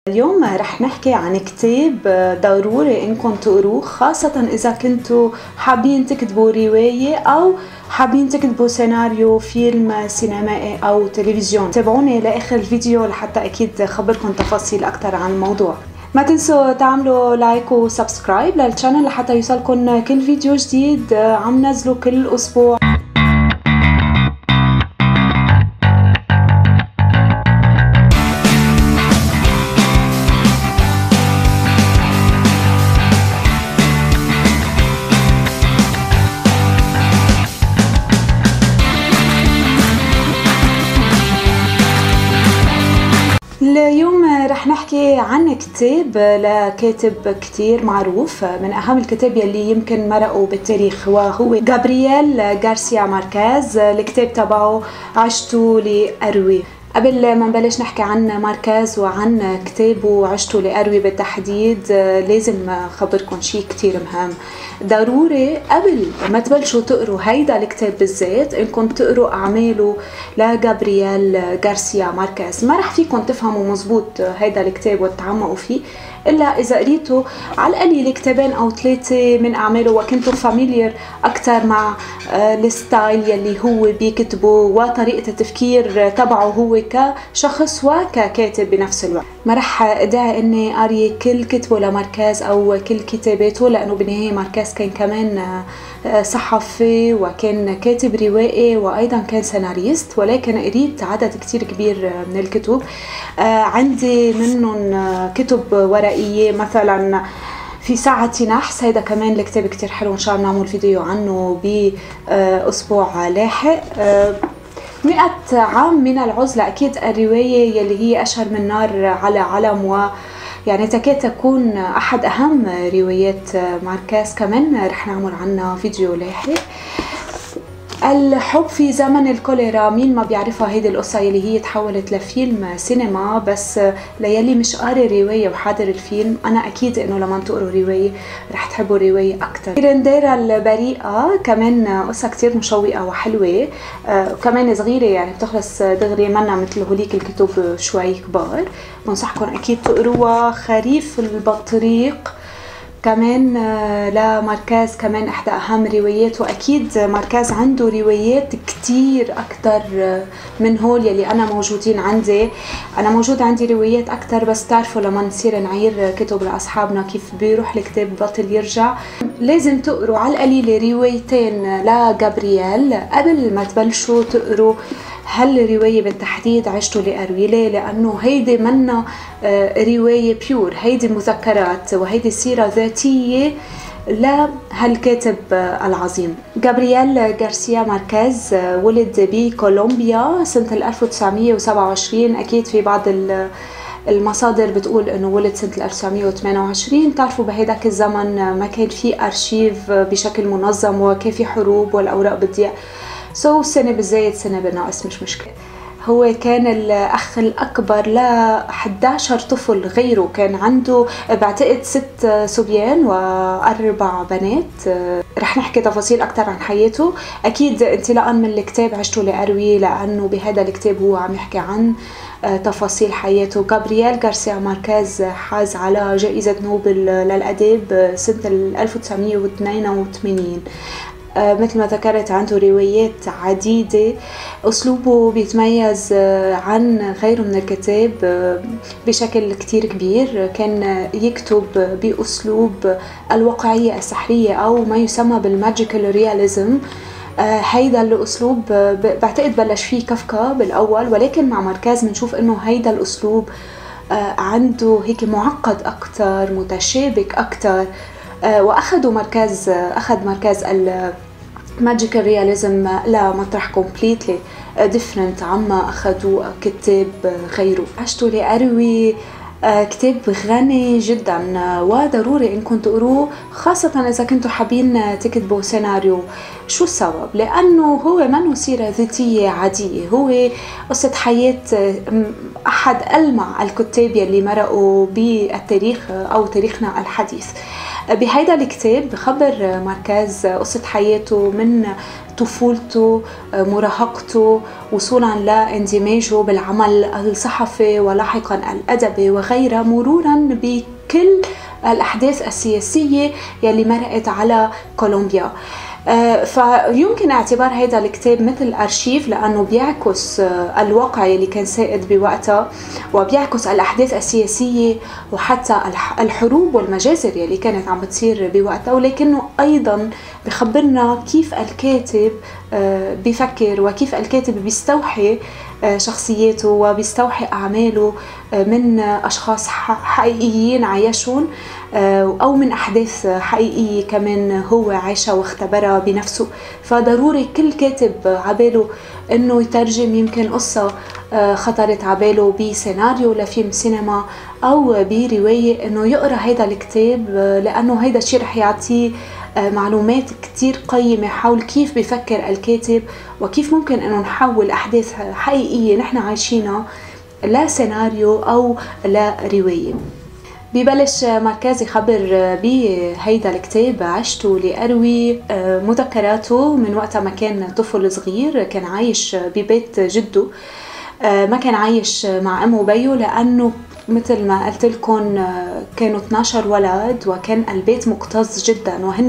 اليوم رح نحكي عن كتاب ضروري انكم تقروه، خاصة اذا كنتوا حابين تكتبوا رواية او حابين تكتبوا سيناريو فيلم سينمائي او تلفزيون. تابعوني لاخر الفيديو لحتى اكيد خبركم تفاصيل اكتر عن الموضوع. ما تنسوا تعملوا لايك وسبسكرايب للشانل لحتى يوصلكم كل فيديو جديد عم نزله كل اسبوع. اليوم رح نحكي عن كتاب لكاتب كتير معروف، من أهم الكتاب يلي يمكن مرقوا بالتاريخ، وهو غابرييل غارسيا ماركيز. الكتاب تبعه عشتوا لأروي. قبل ما نبلش نحكي عن ماركيز وعن كتابه عشتوا لأروي بالتحديد، لازم خبركم شيء كتير مهم. ضروري قبل ما تبلشوا تقروا هيدا الكتاب بالذات انكم تقروا اعماله لغابرييل غارسيا ماركيز. ما رح فيكم تفهموا مزبوط هيدا الكتاب وتتعمقوا فيه الا اذا قريتوا على القليل كتابين او ثلاثه من اعماله وكنتوا فاميليير اكثر مع الستايل يلي هو بيكتبه وطريقه التفكير تبعه هو كشخص وككاتب بنفس الوقت. ما رح ادعي اني قاري كل كتبه لماركيز او كل كتاباته، لانه بالنهايه ماركيز كان كمان صحفي وكان كاتب روائي وايضا كان سيناريست، ولكن قريت عدد كتير كبير من الكتب. عندي منهم كتب ورقيه، مثلا في ساعة نحس، هيدا كمان الكتاب كتير حلو، ان شاء الله نعمل فيديو عنه باسبوع لاحق. 100 عام من العزلة، اكيد الرواية يلي هي اشهر من نار على علم، و يعني تكاد تكون احد اهم روايات ماركيز، كمان رح نعمل عنها فيديو لاحق. الحب في زمن الكوليرا، مين ما بيعرفها هيدي القصة يلي هي تحولت لفيلم سينما، بس ليلي مش قاري رواية وحاضر الفيلم، أنا أكيد إنه لما تقروا رواية رح تحبوا رواية أكتر. كيرنديرا البريئة كمان قصة كتير مشوقة وحلوة، وكمان صغيرة يعني بتخلص دغري، منا مثل هوليك الكتب شوي كبار. بنصحكم أكيد تقروها. خريف البطريق كمان لماركيز، كمان احدى اهم روايات، واكيد ماركيز عنده روايات كتير اكتر من هول يلي انا موجودين عندي. انا موجود عندي روايات اكتر، بس تعرفوا لما نصير نعير كتب لاصحابنا كيف بيروح الكتاب بطل يرجع. لازم تقروا على القليل روايتين لغابرييل قبل ما تبلشوا تقروا هالرواية بالتحديد عشتوا لأروي. ليه؟ لأنه هيدي منا رواية بيور، هيدي مذكرات وهيدي سيرة ذاتية لهالكاتب العظيم. غابرييل غارسيا ماركيز ولد بكولومبيا سنة 1927، أكيد في بعض المصادر بتقول انه ولد سنة 1928. تعرفوا بهيداك الزمن ما كان في ارشيف بشكل منظم، وكان في حروب والاوراق بتضيع، سنة بالزايد سنة بالناقص مش مشكلة. هو كان الأخ الأكبر ل 11 طفل غيره، كان عنده بعتقد 6 صبيان و4 بنات. رح نحكي تفاصيل أكتر عن حياته أكيد انطلاقا من الكتاب عشتوا لأروي، لأنه بهذا الكتاب هو عم يحكي عن تفاصيل حياته. غابرييل غارسيا ماركيز حاز على جائزة نوبل للأدب سنة 1982. مثل ما ذكرت عنده روايات عديدة. أسلوبه بيتميز عن غيره من الكتاب بشكل كتير كبير، كان يكتب بأسلوب الواقعية السحرية أو ما يسمى بالماجيكال رياليزم. هيدا الأسلوب بعتقد بلش فيه كافكا بالأول، ولكن مع ماركيز بنشوف إنه هيدا الأسلوب عنده هيك معقد أكتر، متشابك أكتر، وأخذ ماركيز الماجيكال رياليزم لمطرح كومبليتلي ديفرنت عما أخذوا كتاب غيره. عشتوا لأروي كتاب غني جدا وضروري انكم تقروه، خاصة اذا كنتوا حابين تكتبوا سيناريو. شو السبب؟ لانه هو منه سيرة ذاتية عادية، هو قصة حياة احد ألمع الكتاب يلي مرقوا بالتاريخ او تاريخنا الحديث. بهيدا الكتاب بخبر ماركيز قصة حياته من طفولته، مراهقته، وصولا لاندماجه بالعمل الصحفي ولاحقا الأدبي وغيرها، مرورا بكل الأحداث السياسية يلي مرقت على كولومبيا. فيمكن اعتبار هذا الكتاب مثل أرشيف، لأنه بيعكس الواقع اللي كان سائد بوقتها، وبيعكس الأحداث السياسية وحتى الحروب والمجازر اللي كانت عم بتصير بوقتها، ولكنه أيضا بخبرنا كيف الكاتب بيفكر وكيف الكاتب بيستوحي شخصياته وبيستوحي أعماله من أشخاص حقيقيين عايشون، أو من أحداث حقيقية كمان هو عايشها واختبرها بنفسه. فضروري كل كاتب عباله أنه يترجم يمكن قصة خطرت عباله بسيناريو لفيلم سينما أو برواية، أنه يقرأ هذا الكتاب، لأنه هذا الشيء رح يعطيه معلومات كتير قيمة حول كيف بيفكر الكاتب، وكيف ممكن أنه نحول أحداث حقيقية نحن عايشينها لا سيناريو أو لا رواية. ببلش ماركيز يخبر بهيدا الكتاب عشته لأروي مذكراته من وقت ما كان طفل صغير، كان عايش ببيت جده، ما كان عايش مع أمه وبيه، لأنه مثل ما قلت لكم كانوا 12 ولد، وكان البيت مكتظ جدا، وهن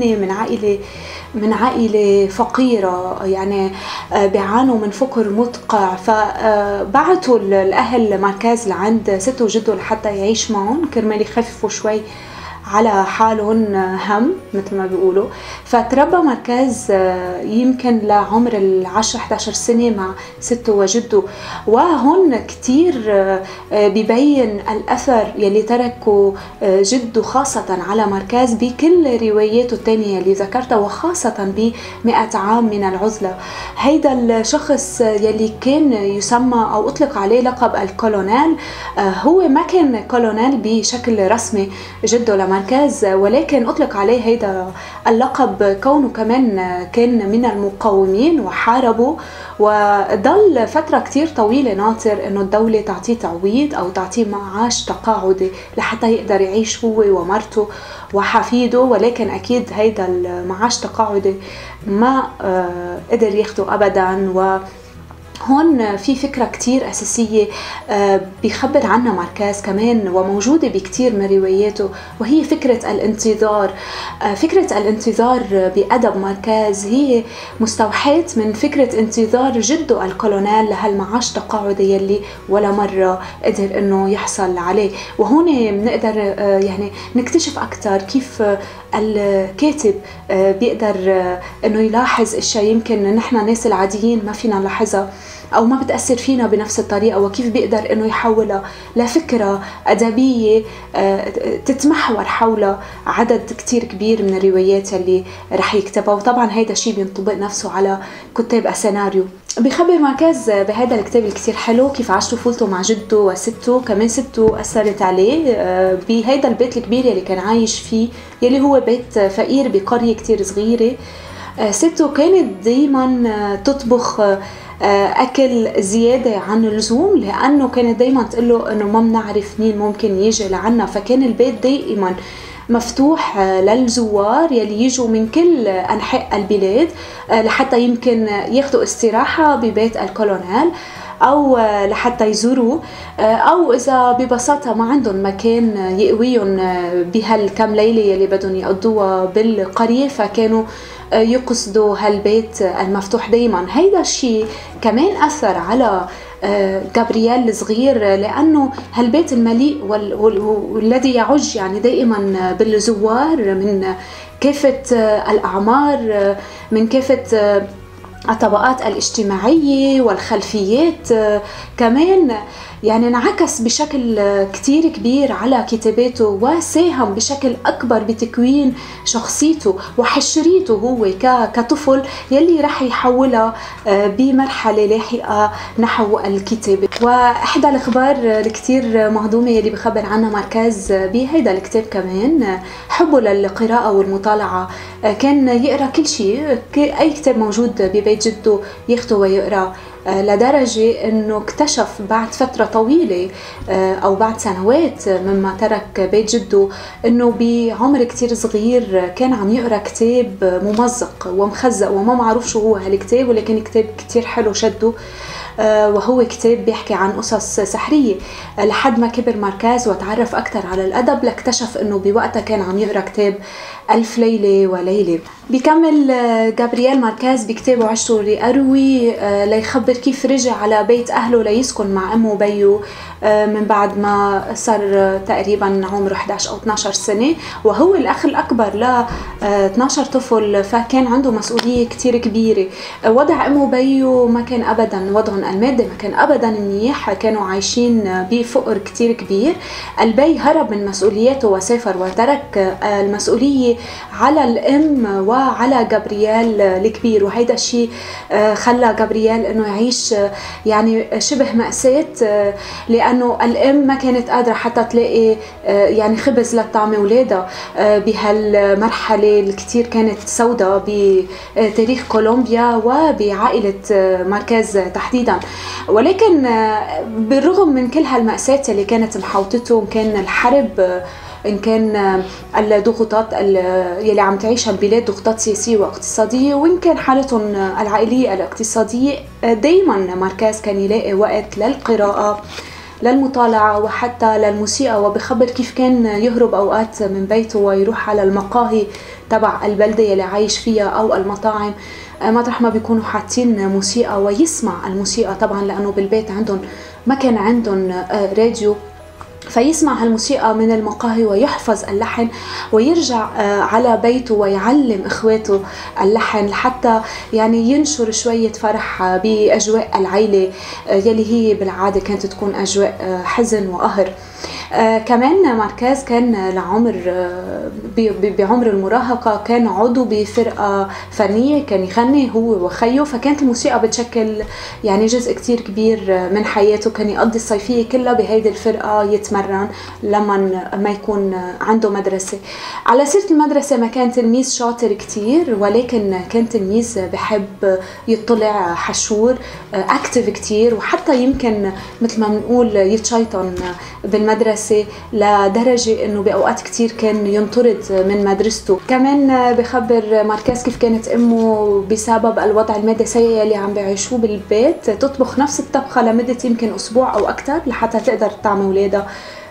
من عائلة فقيرة، يعني بيعانوا من فقر مدقع. فبعتوا الأهل ماركيز لعند ست وجده لحتى يعيش معهم كرمال يخففوا شوي على حالهم هم مثل ما بيقولوا. فتربى ماركيز يمكن لعمر 10-11 سنة مع سته وجده، وهون كتير بيبين الأثر يلي تركه جده خاصة على ماركيز بكل رواياته التانية اللي ذكرتها، وخاصة ب100 عام من العزلة. هيدا الشخص يلي كان يسمى أو أطلق عليه لقب الكولونيل، هو ما كان كولونيل بشكل رسمي جده لماركيز، ولكن أطلق عليه هيدا اللقب كونه كمان كان من المقاومين وحاربوا، وضل فترة كتير طويلة ناطر إنه الدولة تعطيه تعويض أو تعطيه معاش تقاعدي لحتى يقدر يعيش هو ومرته وحفيده. ولكن أكيد هيدا المعاش تقاعدي ما قدر ياخده أبدا. هون في فكرة كتير أساسية بيخبر عنها ماركيز كمان، وموجودة بكتير من رواياته، وهي فكرة الانتظار. فكرة الانتظار بأدب ماركيز هي مستوحاة من فكرة انتظار جده الكولونيل لهالمعاش تقاعدي يلي ولا مرة قدر إنه يحصل عليه. وهون بنقدر يعني نكتشف أكتر كيف الكاتب بيقدر إنه يلاحظ أشياء يمكن نحن الناس العاديين ما فينا نلاحظها أو ما بتأثر فينا بنفس الطريقة، وكيف بيقدر إنه يحولها لفكرة أدبية تتمحور حول عدد كتير كبير من الروايات اللي رح يكتبها. وطبعا هيدا الشيء بينطبق نفسه على كتاب السيناريو. بخبر ماركيز بهذا الكتاب الكتير حلو كيف عاش طفولته مع جده وسته، كمان سته أثرت عليه بهذا البيت الكبير يلي كان عايش فيه، يلي هو بيت فقير بقرية كتير صغيرة. سته كانت دايما تطبخ أكل زيادة عن اللزوم، لأنه كانت دايما تقوله أنه ما بنعرف مين ممكن يجي لعنا. فكان البيت دائما مفتوح للزوار يلي يجوا من كل أنحاء البلاد لحتى يمكن ياخدوا استراحة ببيت الكولونيل أو لحتى يزوروا، أو إذا ببساطة ما عندهم مكان يقويهم بهالكم ليلة يلي بدهم يقضوها بالقرية، فكانوا يقصدوا هالبيت المفتوح دايما. هيدا الشيء كمان أثر على جابرييل الصغير، لأنه هالبيت المليء والذي يعج يعني دائما بالزوار من كافة الأعمار، من كافة الطبقات الاجتماعية والخلفيات، كمان يعني انعكس بشكل كتير كبير على كتاباته، وساهم بشكل أكبر بتكوين شخصيته وحشريته هو كطفل يلي رح يحولها بمرحلة لاحقة نحو الكتابة. وإحدى الأخبار الكتير مهضومة يلي بخبر عنها ماركيز بهيدا الكتاب كمان حبه للقراءة والمطالعة. كان يقرأ كل شيء، أي كتاب موجود ببيت جده ياخده ويقرأ لدرجة أنه اكتشف بعد فترة طويلة أو بعد سنوات مما ترك بيت جده أنه بعمر كتير صغير كان عم يقرأ كتاب ممزق ومخزق وما معروف شو هو هالكتاب، ولكن كتاب كتير حلو شده، وهو كتاب بيحكي عن قصص سحرية. لحد ما كبر ماركيز وتعرف أكتر على الأدب، لاكتشف أنه بوقتها كان عم يقرأ كتاب ألف ليلة وليلة. بيكمل جابرييل ماركيز بكتابه عشته لأروي ليخبر كيف رجع على بيت أهله ليسكن مع أمه وبيه من بعد ما صار تقريبا عمره 11 أو 12 سنة، وهو الأخ الأكبر ل 12 طفل، فكان عنده مسؤولية كتير كبيرة. وضع أمه وبيه ما كان أبدا وضعهم المادي ما كان أبدا منيح، كانوا عايشين بفقر كتير كبير. البي هرب من مسؤولياته وسافر وترك المسؤولية على الأم وعلى جابرييل الكبير، وهيدا الشيء خلى جابرييل انه يعيش يعني شبه مأساة، لانه الام ما كانت قادرة حتى تلاقي يعني خبز لطعم اولادها بهالمرحلة الكتير كانت سوداء بتاريخ كولومبيا وبعائلة ماركيز تحديدا. ولكن بالرغم من كل هالمأساة اللي كانت محوطته، كان الحرب، إن كان الضغوطات يلي عم تعيشها البلاد، ضغوطات سياسية واقتصادية، وإن كان حالتهم العائلية الاقتصادية، دايما ماركيز كان يلاقي وقت للقراءة، للمطالعة وحتى للموسيقى. وبخبر كيف كان يهرب أوقات من بيته ويروح على المقاهي تبع البلدة يلي عايش فيها أو المطاعم مطرح ما بيكونوا حاطين موسيقى، ويسمع الموسيقى طبعا لأنه بالبيت عندهم ما كان عندهم راديو، فيسمع هالموسيقى من المقاهي ويحفظ اللحن ويرجع على بيته ويعلم إخواته اللحن، حتى يعني ينشر شوية فرح بأجواء العيلة يلي هي بالعادة كانت تكون أجواء حزن وقهر. كمان ماركيز كان بعمر المراهقة كان عضو بفرقة فنية، كان يغني هو وخيه، فكانت الموسيقى بتشكل يعني جزء كتير كبير من حياته. كان يقضي الصيفية كلها بهيدي الفرقة يتمرن لما ما يكون عنده مدرسة. على سيرة المدرسة، ما كان تلميذ شاطر كتير، ولكن كان تلميذ بحب يطلع، حشور، اكتف كتير، وحتى يمكن مثل ما بنقول يتشيطن بالمدرسة لدرجة انه باوقات كتير كان ينطرد من مدرسته. كمان بخبر ماركيز كيف كانت امه بسبب الوضع المادي السيء اللي عم بيعيشوه بالبيت تطبخ نفس الطبخة لمدة يمكن اسبوع او اكتر لحتى تقدر تطعم اولادها،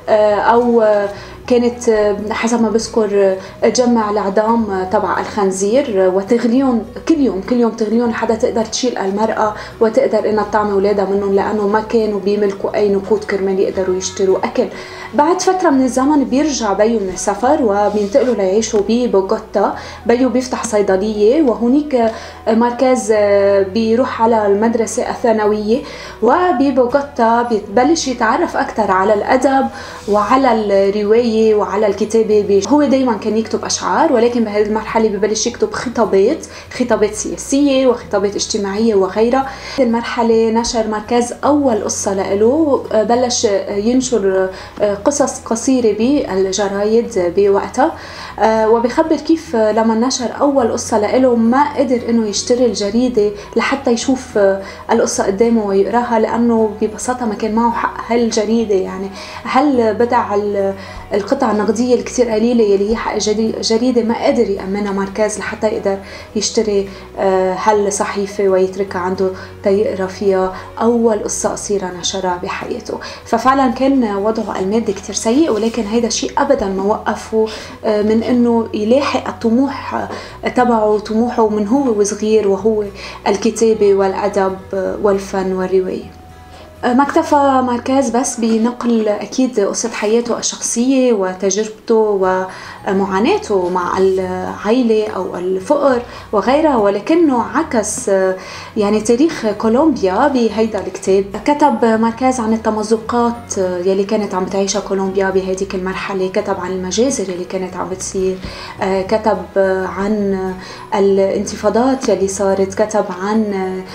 او كانت حسب ما بذكر تجمع العظام تبع الخنزير وتغليهم كل يوم تغليهم لحتى تقدر تشيل المرأة وتقدر انها تطعم اولادها منهم، لانه ما كانوا بيملكوا اي نقود كرمال يقدروا يشتروا اكل. بعد فترة من الزمن بيرجع بيو من السفر وبينتقلوا ليعيشوا ببوغوتا. بيو بيفتح صيدلية، وهناك ماركيز بيروح على المدرسة الثانوية، وببوغوتا بيتبلش يتعرف أكتر على الأدب وعلى الرواية وعلى الكتابة. هو دايما كان يكتب أشعار، ولكن بهذه المرحلة ببلش يكتب خطابات سياسية وخطابات اجتماعية وغيرها. المرحلة نشر ماركيز أول قصة له، بلش ينشر قصص قصيرة بالجرايد بوقتها، وبخبر كيف لما نشر أول قصة له ما قدر إنه يشتري الجريدة لحتى يشوف القصة قدامه ويقراها، لأنه ببساطة ما كان معه حق هالجريدة. يعني هل بدع القطع النقدية الكتير قليلة يلي هي حق جريدة ما قدر يأمنها ماركيز لحتى يقدر يشتري هالصحيفة ويتركها عنده تيقرا فيها أول قصة قصيرة نشرها بحياته. ففعلا كان وضعه المادي كتير سيء، ولكن هيدا الشيء أبدا ما وقفه من إنه يلاحق الطموح تبعه، طموحه من هو وصغير، وهو الكتابة والأدب والفن والرواية. ما اكتفى ماركيز بس بنقل أكيد قصة حياته الشخصية وتجربته ومعاناته مع العائلة أو الفقر وغيرها، ولكنه عكس يعني تاريخ كولومبيا بهيدا الكتاب. كتب ماركيز عن التمزقات يلي كانت عم تعيشها كولومبيا بهذيك المرحلة، كتب عن المجازر يلي كانت عم بتصير، كتب عن الانتفاضات يلي صارت، كتب عن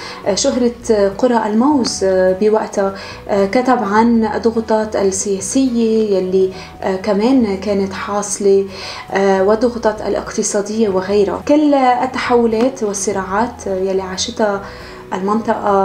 شهرة قرى الموز بوقتها، كتب عن الضغوطات السياسية يلي كمان كانت حاصلة والضغوطات الاقتصادية وغيرها. كل التحولات والصراعات يلي عاشتها المنطقة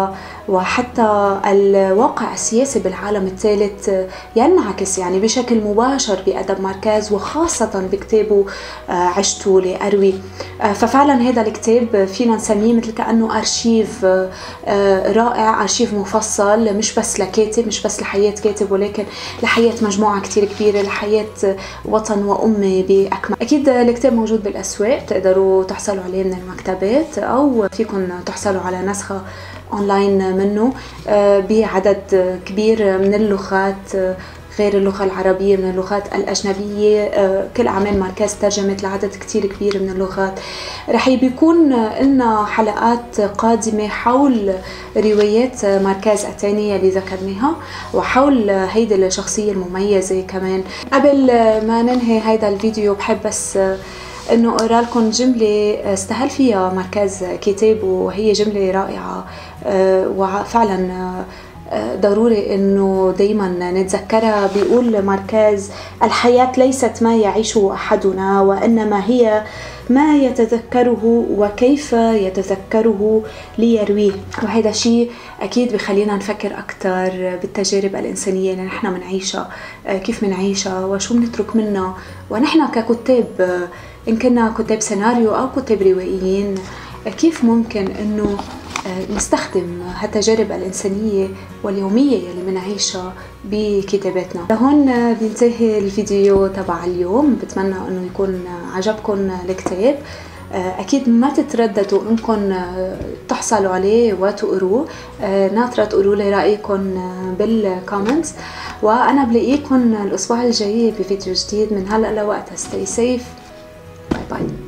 وحتى الواقع السياسي بالعالم الثالث ينعكس يعني بشكل مباشر بأدب ماركيز، وخاصة بكتابه عشته لأروي. ففعلا هذا الكتاب فينا نسميه مثل كأنه أرشيف رائع، أرشيف مفصل مش بس لكاتب، مش بس لحياة كاتب، ولكن لحياة مجموعة كتير كبيرة، لحياة وطن وأمة بأكمل. أكيد الكتاب موجود بالأسواق، بتقدروا تحصلوا عليه من المكتبات، أو فيكم تحصلوا على نسخة أونلاين منه بعدد كبير من اللغات غير اللغة العربية، من اللغات الأجنبية. كل أعمال ماركيز ترجمت لعدد كتير كبير من اللغات. رح بيكون لنا حلقات قادمة حول روايات ماركيز الثانية اللي ذكرناها، وحول هيدي الشخصية المميزة كمان. قبل ما ننهي هيدا الفيديو بحب بس انه اقرا لكم جمله استهل فيها ماركيز كتابه، وهي جمله رائعه وفعلا ضروري انه دايما نتذكرها. بيقول ماركيز: الحياة ليست ما يعيشه احدنا، وانما هي ما يتذكره وكيف يتذكره ليرويه. وهذا شيء اكيد بخلينا نفكر اكثر بالتجارب الانسانيه اللي نحن بنعيشها، كيف بنعيشها وشو بنترك منها. ونحن ككتاب، إن كنا كتاب سيناريو أو كتاب روائيين، كيف ممكن إنه نستخدم هالتجارب الإنسانية واليومية اللي بنعيشها بكتاباتنا. لهون بينتهي الفيديو تبع اليوم. بتمنى إنه يكون عجبكم الكتاب. أكيد ما تترددوا إنكم تحصلوا عليه وتقروه. ناطرة تقولوا لي رأيكم بالكومنتس، وأنا بلاقيكم الأسبوع الجاي بفيديو جديد. من هلأ لوقتها stay safe. Bye bye.